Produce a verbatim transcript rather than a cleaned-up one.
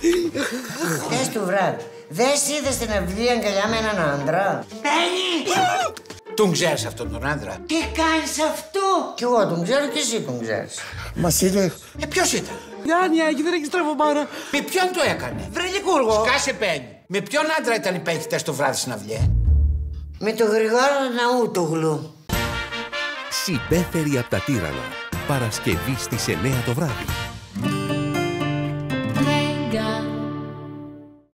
Χθες το βράδυ, δεν είδες στην αυλή αγκαλιά με έναν άντρα? Μπαίνει! Τον ξέρεις αυτόν τον άντρα? Τι κάνεις αυτό? Κι εγώ τον ξέρω και εσύ τον ξέρεις. Μας είδε. Ε, ποιος ήταν? Γιάννη, εκεί δεν έχεις τραβομάρα. Με ποιον το έκανε? Βρε Λικούργο. Σκάσε Μπαίνει. Με ποιον άντρα ήταν υπέχει χτες το βράδυ στην αυλή? Με τον Γρηγόρο Ναούτογλου. Συμπέφεροι από τα τύρανα. Παρασκευή στις εννιά το βράδυ.